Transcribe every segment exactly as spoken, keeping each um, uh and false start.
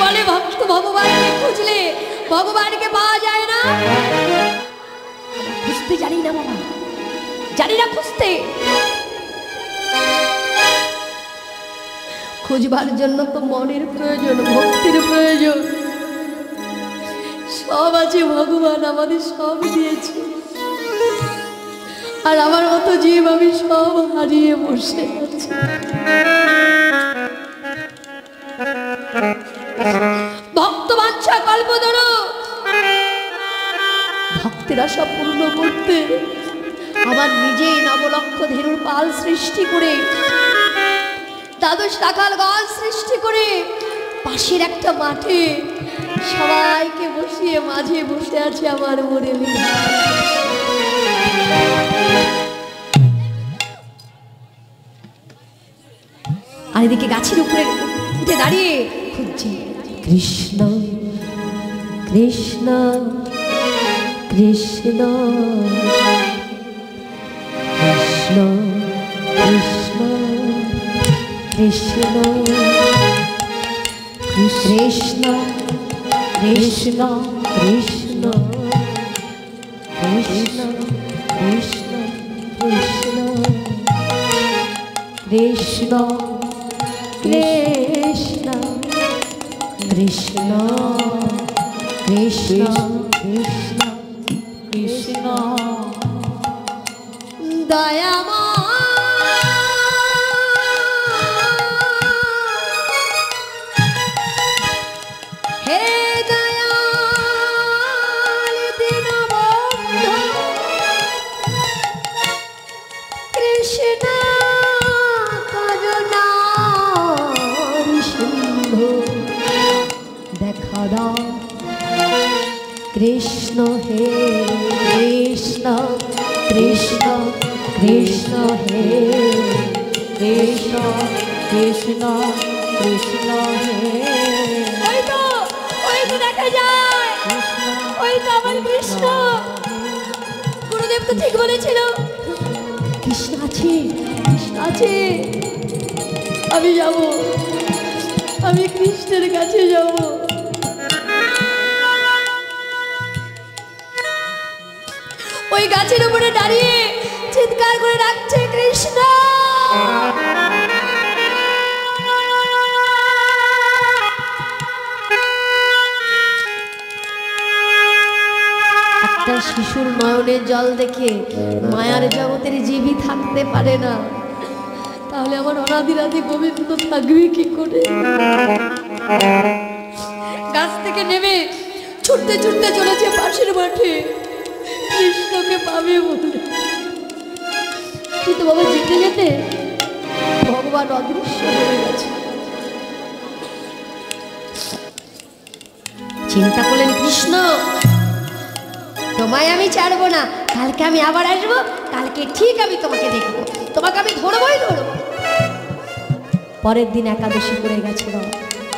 বলে ভক্ত ভগবানকে খুঁজলে ভগবানকে পাওয়া যায় না। খুঁজতে জানি না বাবা, জানি না খুঁজতে। খুঁজবার জন্য তো মনের প্রয়োজন, ভক্তির প্রয়োজন। সব আছে ভগবান আমাদের, সব দিয়েছে, আর আমার মতো জীব আমি সব হারিয়ে বসে আছি। ভক্ত বাঞ্ছা কল্পতরু, ভক্তের আশা পূর্ণ করতে আবার নিজে নবলক্ষ ধেনুর পাল সৃষ্টি করে, দ্বাদশ রাখাল গণ সৃষ্টি করে পাশের একটা মাঠে সবাইকে বসিয়ে মাঝে বসে আছে আমার মুরলী। আর এদিকে গাছের উপরে উঠে দাঁড়িয়ে খুঁজছি কৃষ্ণ কৃষ্ণ কৃষ্ণ কৃষ্ণ কৃষ্ণ কৃষ্ণ কৃষ্ণ কৃষ্ণ কৃষ্ণ কৃষ্ণ কৃষ্ণ কৃষ্ণ কৃষ্ণ কৃষ্ণ কৃষ্ণ কৃষ্ণ কৃষ্ণ কৃষ্ণ দয়াময় কৃষ্ণ হে কৃষ্ণ কৃষ্ণ কৃষ্ণ হে কৃষ্ণ কৃষ্ণ কৃষ্ণ হে। ওই তো ওই তো দেখা যায়, ওই তো আমার কৃষ্ণ। গুরুদেব তো ঠিক বলেছিল, কৃষ্ণ আছে, কৃষ্ণ আছে। আমি যাব, আমি কৃষ্ণের কাছে যাব। ওই গাছের উপরে দাঁড়িয়ে চিৎকার করে ডাকছে কৃষ্ণ। একটা শিশুর নয়নের জল দেখে মায়ার জগতের জীবী থাকতে পারে না, তাহলে আমার অনাদিরাদি গোবিন্দ থাকবে কি করে? গাছ থেকে নেমে ছুটতে ছুটতে চলেছে পাশের মাঠে কৃষ্ণকে পাবে বলে। কিন্তু বাবা যেতে যেতে ভগবান অদৃশ্য হয়ে গেছে। চিন্তা করলেন কৃষ্ণ, তোমায় আমি ছাড়বো না, কালকে আমি আবার আসবো, কালকে ঠিক আমি তোমাকে দেখবো, তোমাকে আমি ধরবোই ধরবো। পরের দিন একাদশী পড়ে গেছে বাবা।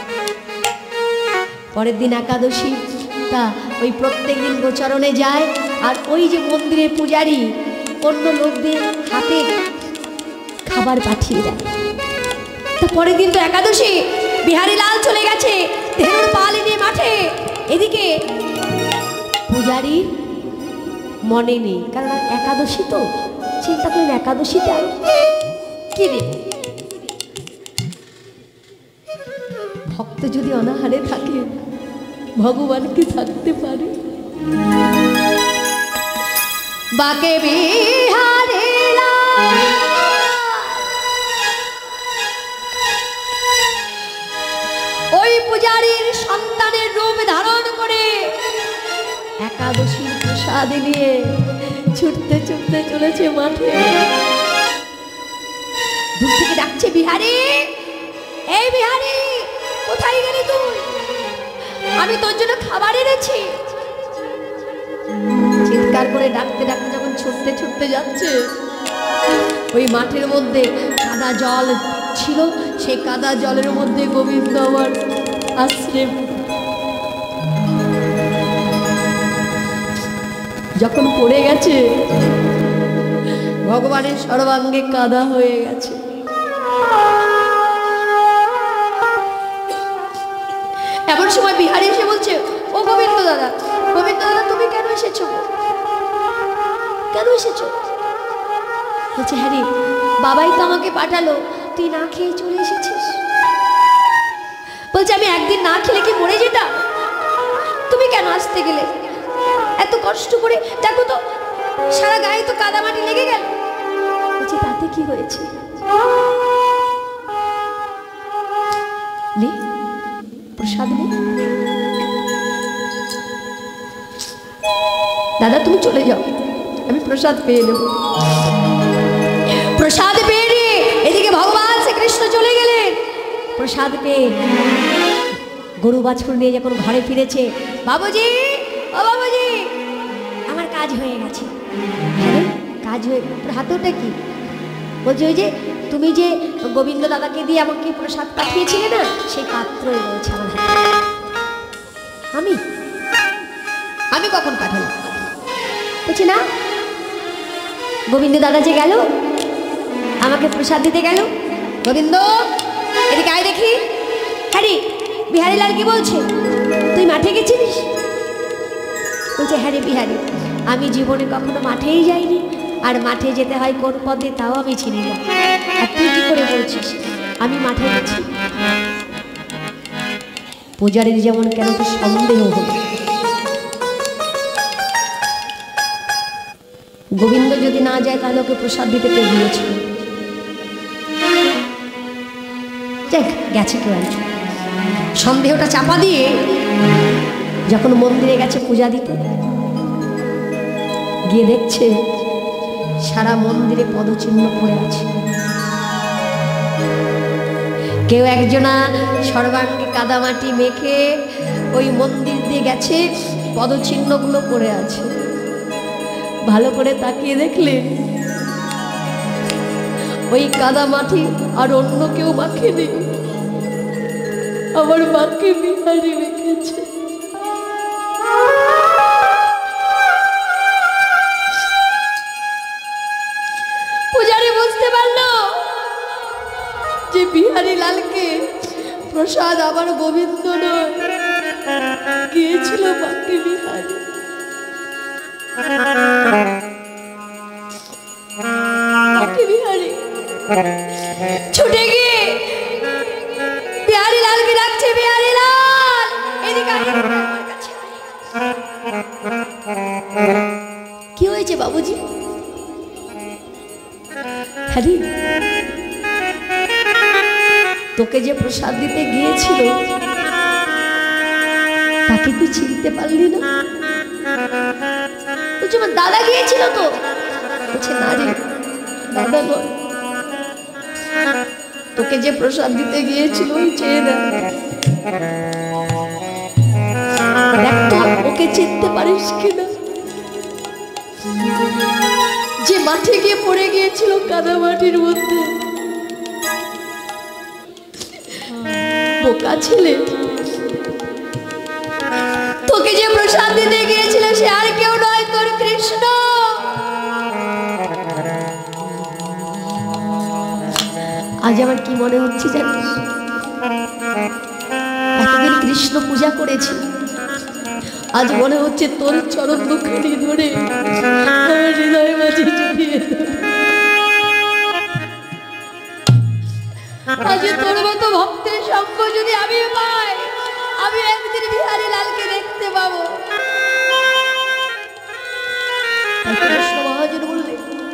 পরের দিন একাদশী, তা ওই প্রত্যেক দিন গোচরণে যায়, আর ওই যে মন্দিরের পূজারী অন্য লোকদের হাতে খাবার পাঠিয়ে দেয়। তা পরের দিন তো একাদশী, বিহারী লাল চলে গেছে ধেনুর পাল নিয়ে মাঠে। এদিকে পূজারীর মনে নেই, কারণ একাদশী তো। চিন্তা করেন একাদশীতে আর কি দেব? ভক্ত যদি অনাহারে থাকে ভগবানকে থাকতে পারে? বাকে বিহারে ওই পূজারীর সন্তানের রূপ ধারণ করে একাদশীর প্রসাদ নিয়ে ছুটতে ছুটতে চলেছে মাঠে। দূর থেকে ডাকছে বিহারী, এই বিহারী কোথায় গেলি তুই? আমি তোর জন্য খাবার এনেছি। চিৎকার করে ডাকতে ডাকতে যখন ছুটতে ছুটতে যাচ্ছে, ওই মাঠের মধ্যে কাদা জল ছিল, সেই কাদা জলের মধ্যে গোবিন্দ আমার আশ্রে যখন পড়ে গেছে, ভগবানের সর্বাঙ্গে কাদা হয়ে গেছে। এমন সময় বিহারি এসে বলছে, ও গোবিন্দ দাদা, গোবিন্দ দাদা তুমি কেন এসেছো, কেন এসেছো? বলছে, হ্যাঁ রে, বাবাই তো আমাকে পাঠালো, তুই না খেয়ে চলে এসেছিস। বলছে, আমি একদিন না খেলে কি মরে যেতাম? তুমি কেন আসতে গেলে? এত কষ্ট করে, দেখো তো সারা গায়ে তো কাদামাটি লেগে গেল। বলছে, তাতে কি হয়েছে? নে প্রসাদ নে। দাদা তুমি চলে যাও, আমি প্রসাদ পেয়ে নেব। প্রসাদ পেয়ে নিয়ে এদিকে ভগবান শ্রীকৃষ্ণ চলে গেলেন। প্রসাদ পেয়ে গরু বাছুর নিয়ে যখন ঘরে ফিরেছে, বাবুজি, ও বাবুজি, আমার কাজ হয়ে গেছে। হ্যাঁ কাজ হয়ে, হাতটা কি? বলছে, ওই যে তুমি যে গোবিন্দ দাদাকে দিয়ে আমাকে প্রসাদ পাঠিয়েছিলে না, সেই পাত্রই রয়েছে আমার হাতে। আমি আমি কখন পাঠালাম? বলছি, না, গোবিন্দ দাদা যে গেল আমাকে প্রসাদ দিতে গেল। গোবিন্দ এদিকে আয় দেখি। হ্যাঁ রে, বিহারি লাল কি বলছে, তুই মাঠে গেছিলিস? বলছে, হ্যাঁ রে বিহারি, আমি জীবনে কখনো মাঠেই যাইনি, আর মাঠে যেতে হয় কোন পথে তাও আমি চিনি না। আর তুই কি করে বলছিস আমি মাঠে গেছি? পূজারীর যেমন কেন তো সন্দেহ হলো। গোবিন্দ যদি না যায় তাহলে ওকে প্রসাদ দিতে কে গিয়েছিল? দেখ গেছে কেউ একজন। সন্দেহটা চাপা দিয়ে যখন মন্দিরে গেছে পূজা দিতে, গিয়ে দেখছে সারা মন্দিরে পদচিহ্ন পড়ে আছে। কেউ একজনা সর্বাঙ্গে কাদামাটি মেখে ওই মন্দির দিয়ে গেছে, পদচিহ্নগুলো পড়ে আছে। ভালো করে তাকিয়ে দেখলে ওই কাদামাটি আর অন্য কেউ মাখেনি, আমার মাকে বিহারি রেখেছে। পূজারি বুঝতে পারলো যে বিহারি লালকে প্রসাদ আবার গোবিন্দ নয়, গিয়েছিল মাকে বিহারি। মাকে বিহারি ছুটে গিয়ে বিহারি লালকে ডাকছে, বিহারি লাল এদিকে আয়, আমার কাছে আয়। কি হয়েছে বাবুজি? হ্যারি, তোকে যে প্রসাদ দিতে গিয়েছিল তাকে তুই চিনতে পারলি না? বলছে, আমার দাদা গিয়েছিল তো। বলছে, না রে, দাদা নয়, তোকে যে প্রসাদ দিতে গিয়েছিল ওই চেয়ে দেখ, ওকে চিনতে পারিস কিনা? যে মাঠে গিয়ে পড়ে গিয়েছিল কাদামাটির মধ্যে। বোকা ছেলে, তোকে যে প্রসাদ দিতে গিয়েছিল সে আর কেউ নয়, তোর কৃষ্ণ। আজ আমার কি মনে হচ্ছে জানিস? এতদিন কৃষ্ণ পূজা করেছি, আজ মনে হচ্ছে তোর চরণ দুখানি ধরে আমার হৃদয় মাঝে জড়িয়ে ধরে। আজ তোর মতো ভক্তের সঙ্গ যদি আমি পাই, আমি একদিন বিহারি লালকে দেখতে পাবো। কৃষ্ণ মহাজন বললে,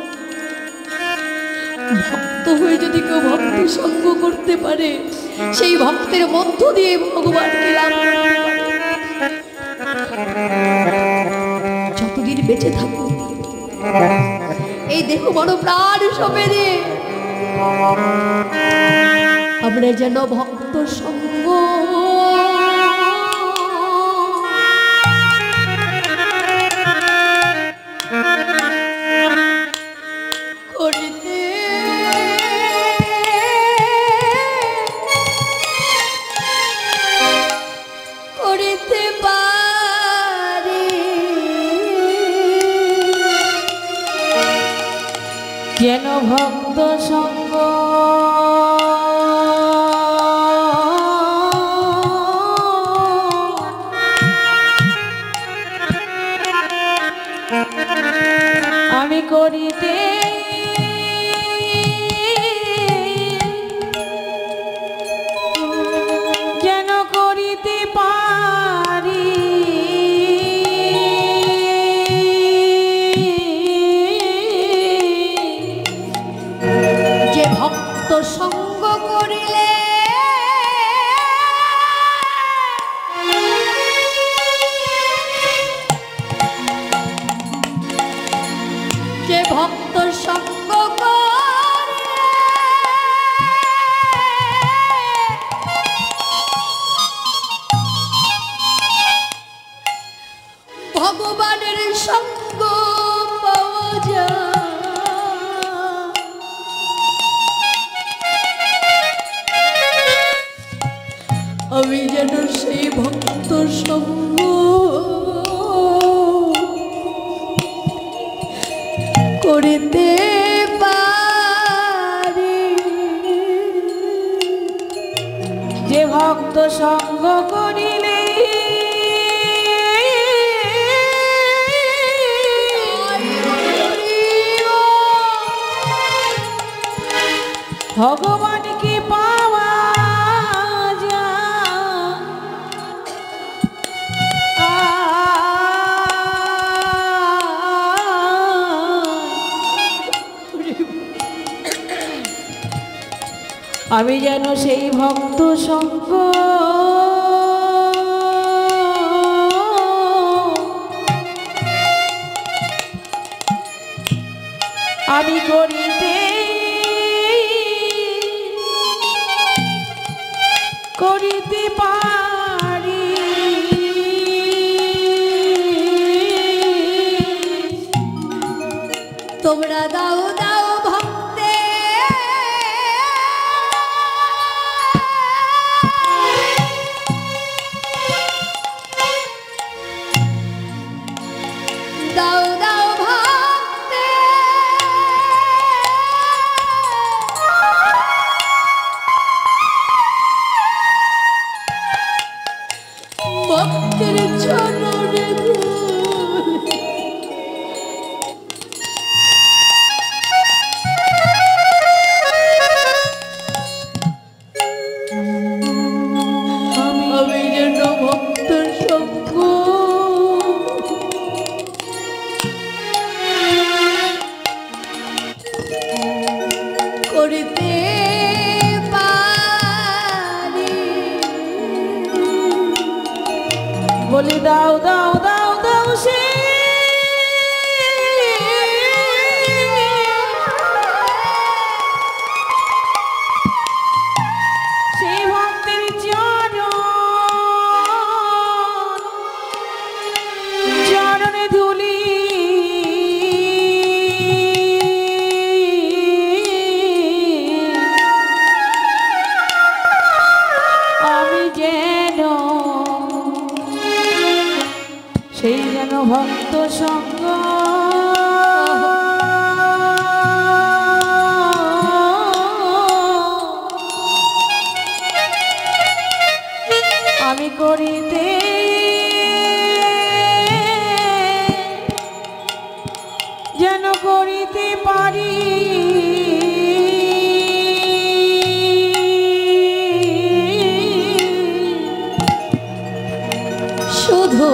ভক্ত হয়ে যদি কেউ ভক্তের সঙ্গ করতে পারে, সেই ভক্তের মধ্য দিয়ে ভগবানকে লাভ করতে পারে। যতদিন বেঁচে থাকো এই দেহ বড় প্রাণ সঁপে দিয়ে আমরা যেন ভক্ত সঙ্গ করিতে করিতে পারি। কেন ভক্ত সঙ্গ করিতে যেন করিতে পারি যে ভক্ত সঙ্গ করিলে যে ভক্ত সঙ্গ করিলে ভগবানের সঙ্গ পাওয়া যায়। আমি যেন সেই ভক্ত সঙ্গ করিতে পারি যে ভক্ত সঙ্গ করিলে ভগবানকে পাওয়া যায়। আমি যেন সেই ভক্ত সঙ্গ আমি করিতে করিতে পারি তোমরা দাও দাও ভক্তে দাও দাও ভক্তে ভক্তের চরণে আমি যেন ভক্তের সঙ্গ করিতে পারি বলি দাও দাও দাও দাও সে সেই ভক্তের চরণ চরণে ধুলি আমি যেন সেই যেন ভক্ত সঙ্গ আমি করিতে যেন করিতে পারি শুধু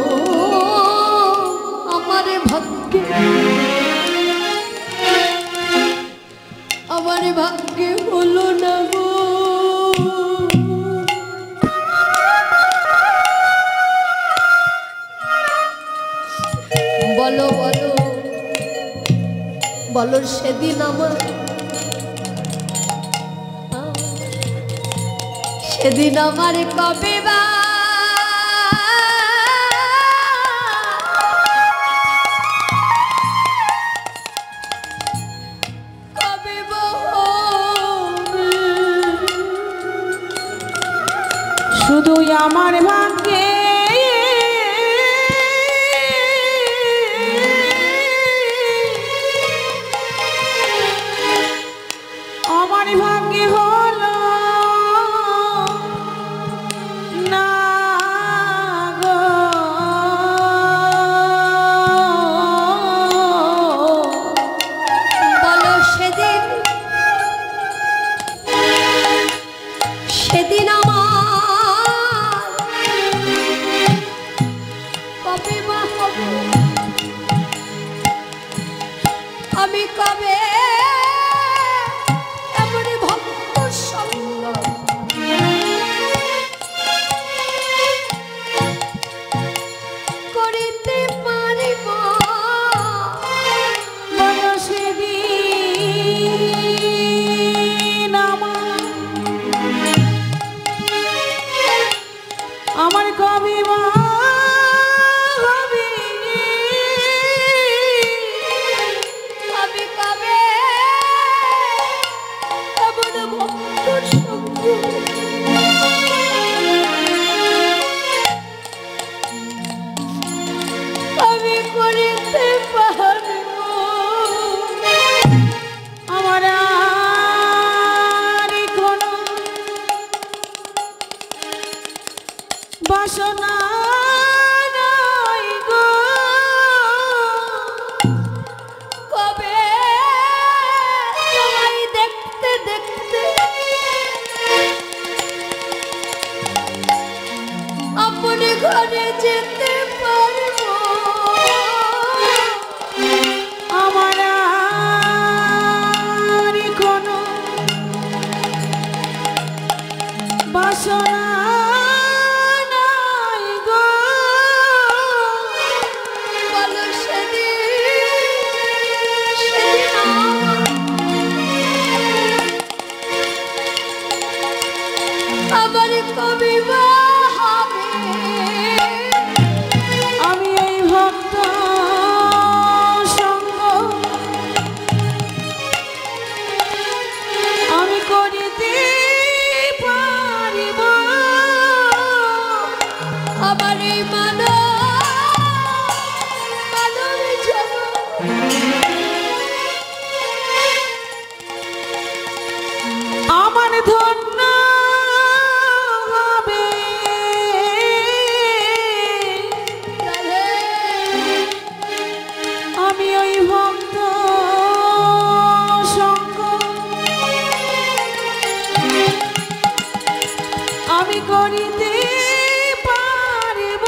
আমার ভাগ্যে আমার ভাগ্যে হলো না গো বলো বলো বলো সেদিন আমার সেদিন আমার কবে বা কবে বা হবে? শুধু আমার ভাগ্যে আমার ভাগ্যে হলো না গো আমি কবে এমন ভক্ত সঙ্গ করিতে পারিব বয়সে দিন আমার আমার কবি মা হবে আমি কবে এমন ভক্ত সঙ্গ আমি করিতে পারিব আমার আর কোনো বাসনা নাই গো কবে তোমায় দেখতে দেখতে আপনি ঘরে যেতে পারব আমার আর কোনো বাসনা নাই গো বলো সেদিন সেদিন আমার কবি বা হবে আমি এই ভক্ত সঙ্গ আমি করিতে পারিব আমার এই মানব মানব জগৎ আমার ধন্য হবে আমি ওই ভক্ত সঙ্গ আমি করিতে পারিব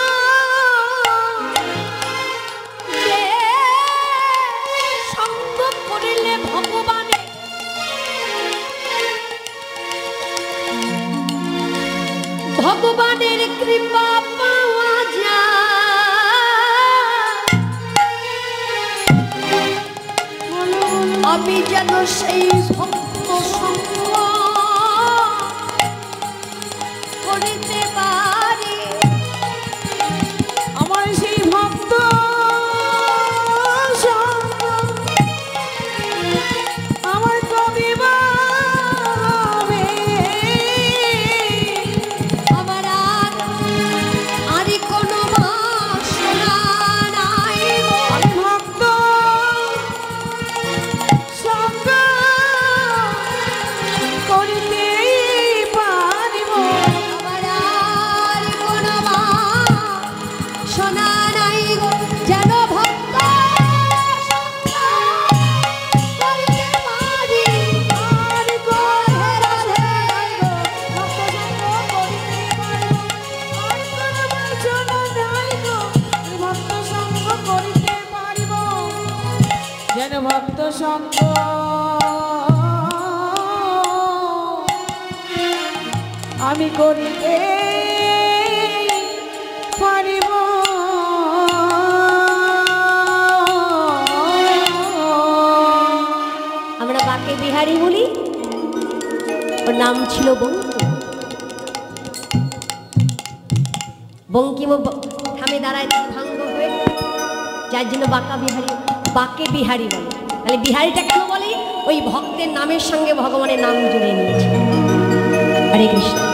যে সঙ্গ করিলে ভগবানে ভগবানের কৃপা পাওয়া যায় আমি যেন সেই ভক্ত সঙ্গ করিতে পারি আমার সেই ভক্ত সঙ্গ আমার কবি বা হবে আমার আর আর কোনো বাসনা নাই গো। আমি ভক্ত সঙ্গ করিতে পারিব আমার আর কোনো বাসনা নাই গো যেন ভক্ত সঙ্গ করিতে পারি আর গো রাধে রাধে ভক্ত সঙ্গ করিতে পারিব আর কোনো বাসনা নাই গো আমি ভক্ত সঙ্গ করিতে পারিব যেন ভক্ত সঙ্গ আমি করিতে পারিব আমরা বাকে বিহারী বলি ওর নাম ছিল বঙ্কিম বঙ্কিম থামে দাঁড়ায় ভাঙ্গ হয়ে যার জন্য বাঁকা বিহারী বাকে বিহারী বলে তাহলে বিহারীটা কেন বলে ওই ভক্তের নামের সঙ্গে ভগবানের নাম জুড়ে নিয়েছে হরে কৃষ্ণ